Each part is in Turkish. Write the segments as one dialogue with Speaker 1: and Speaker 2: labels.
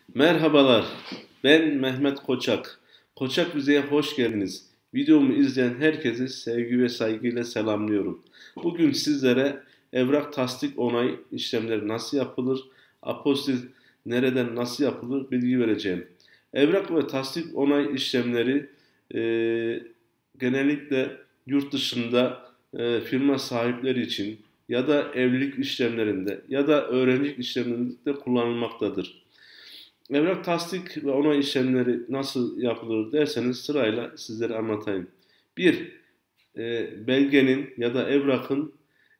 Speaker 1: Merhabalar, ben Mehmet Koçak. Koçak Müze'ye hoş geldiniz. Videomu izleyen herkese sevgi ve saygıyla selamlıyorum. Bugün sizlere evrak tasdik onay işlemleri nasıl yapılır, apostil nereden nasıl yapılır bilgi vereceğim. Evrak ve tasdik onay işlemleri e, genellikle yurt dışında firma sahipleri için ya da evlilik işlemlerinde ya da öğrencilik işlemlerinde kullanılmaktadır. Evrak tasdik ve onay işlemleri nasıl yapılır derseniz sırayla sizlere anlatayım. Bir, belgenin ya da evrakın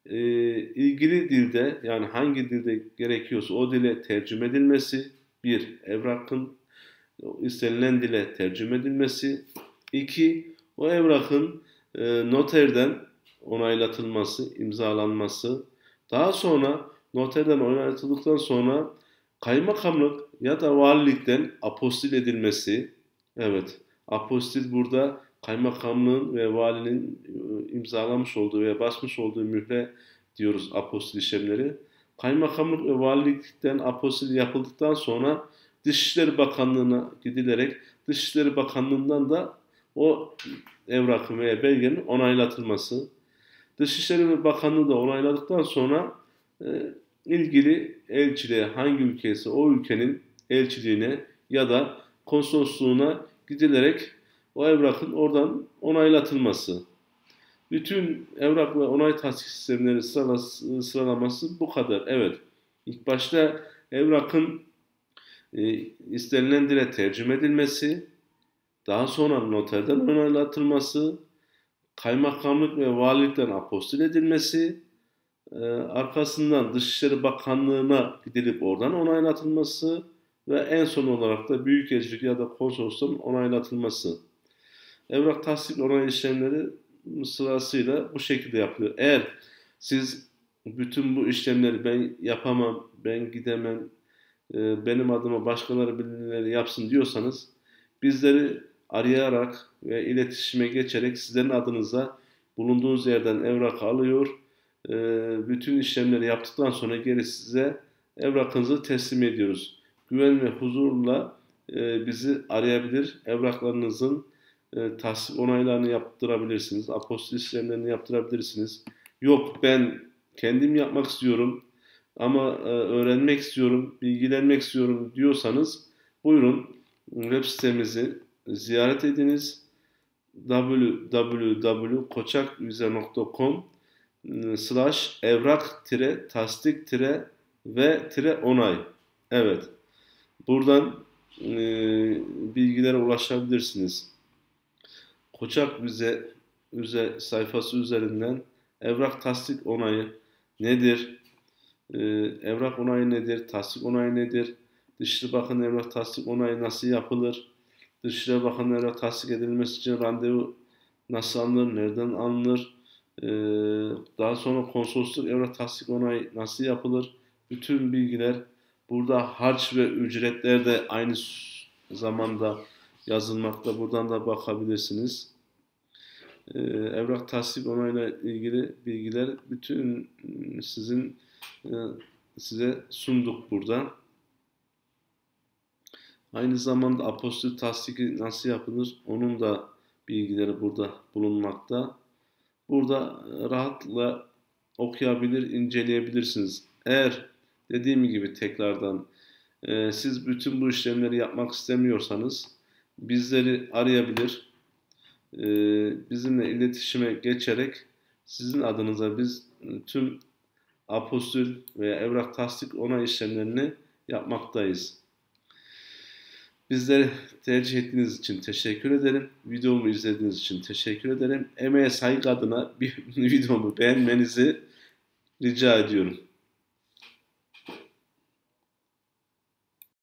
Speaker 1: ilgili dilde, yani hangi dilde gerekiyorsa o dile tercüme edilmesi. Bir, evrakın istenilen dile tercüme edilmesi. İki, o evrakın noterden onaylatılması, imzalanması. Daha sonra noterden onaylatıldıktan sonra kaymakamlık ya da valilikten apostil edilmesi. Evet, apostil burada kaymakamlığın ve valinin imzalamış olduğu veya basmış olduğu mühre diyoruz apostil işlemleri. Kaymakamlık ve valilikten apostil yapıldıktan sonra Dışişleri Bakanlığı'na gidilerek Dışişleri Bakanlığı'ndan da o evrakın veya belgenin onaylatılması. Dışişleri Bakanlığı da onayladıktan sonra ilgili elçiliğe, hangi ülkeyse o ülkenin elçiliğine ya da konsolosluğuna gidilerek o evrakın oradan onaylatılması. Bütün evrak ve onay tasdik sistemleri sıralaması bu kadar. Evet. İlk başta evrakın istenilen dile tercüme edilmesi, daha sonra noterden onaylatılması, kaymakamlık ve valilikten apostil edilmesi, arkasından Dışişleri Bakanlığı'na gidilip oradan onaylatılması ve en son olarak da Büyükelçilik ya da konsolosluğun onaylatılması. Evrak tasdik onay işlemleri sırasıyla bu şekilde yapılıyor. Eğer siz bütün bu işlemleri ben yapamam, ben gidemem, benim adıma başkaları birileri yapsın diyorsanız bizleri arayarak ve iletişime geçerek sizlerin adınıza bulunduğunuz yerden evrak alıyor. Bütün işlemleri yaptıktan sonra geri size evrakınızı teslim ediyoruz. Güven ve huzurla bizi arayabilir, evraklarınızın tasdik onaylarını yaptırabilirsiniz, apostil işlemlerini yaptırabilirsiniz. Yok, ben kendim yapmak istiyorum ama öğrenmek istiyorum, bilgilenmek istiyorum diyorsanız buyurun web sitemizi ziyaret ediniz. www.koçakvize.com evrak-tasdik-ve-onay. Evet, buradan bilgilere ulaşabilirsiniz. Koçak Vize sayfası üzerinden evrak tasdik onayı nedir? Evrak onayı nedir? Tasdik onayı nedir? Dışişleri Bakanı evrak tasdik onayı nasıl yapılır? Dışişleri Bakanı evrak tasdik edilmesi için randevu nasıl alınır? Nereden alınır? Ee, Daha sonra konsolosluk evrak tasdik onayı nasıl yapılır? Bütün bilgiler burada. Harç ve ücretler de aynı zamanda yazılmakta. Buradan da bakabilirsiniz. Evrak tasdik onayla ilgili bilgiler bütün sizin e, size sunduk burada. Aynı zamanda apostil tasdiki nasıl yapılır onun da bilgileri burada bulunmakta. Burada rahatla okuyabilir, inceleyebilirsiniz. Eğer dediğim gibi tekrardan siz bütün bu işlemleri yapmak istemiyorsanız bizleri arayabilir, bizimle iletişime geçerek sizin adınıza biz tüm apostil veya evrak tasdik onay işlemlerini yapmaktayız. Bizleri tercih ettiğiniz için teşekkür ederim. Videomu izlediğiniz için teşekkür ederim. Emeğe saygı adına bir videomu beğenmenizi rica ediyorum.